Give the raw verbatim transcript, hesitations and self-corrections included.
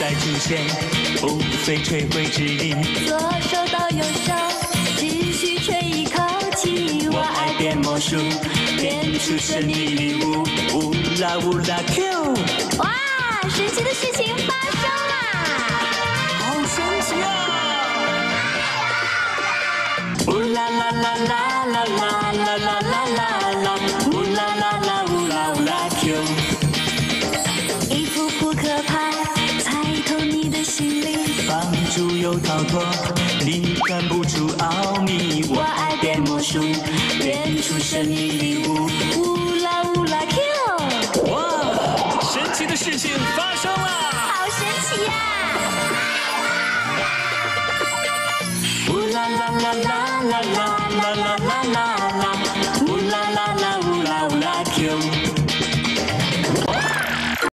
再出现，不费吹灰之力。 左手到右手，只需吹一口气，我爱变魔术，变出神秘礼物。 乌拉乌拉 Q， 哇，神奇的事情发生啦！ 好神奇啊！乌啦啦啦啦啦啦啦啦啦啦啦，乌啦啦啦乌拉乌拉 Q。 一副扑克牌，猜透你的心理， 帮助又逃脱，你看不出奥秘。 我爱变魔术，变出神秘礼物。乌拉乌拉 Q， 哇，神奇的事情发生了！ 好神奇呀！ 乌啦啦啦啦啦啦啦啦啦啦，乌啦啦啦乌拉乌拉 Q。